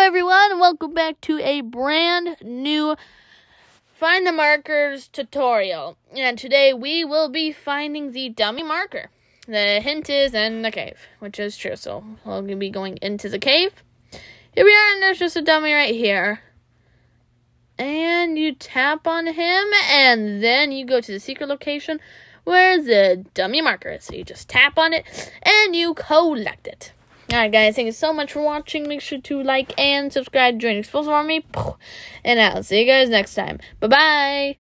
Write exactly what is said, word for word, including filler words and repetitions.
everyone, and welcome back to a brand new Find the Markers tutorial. And today we will be finding the dummy marker. The hint is in the cave, which is true. So we'll be going into the cave. Here we are, and there's just a dummy right here. And you tap on him, and then you go to the secret location where the dummy marker is. So you just tap on it, and you collect it. Alright guys, thank you so much for watching. Make sure to like and subscribe, join Explosive Army, and I'll see you guys next time. Bye-bye!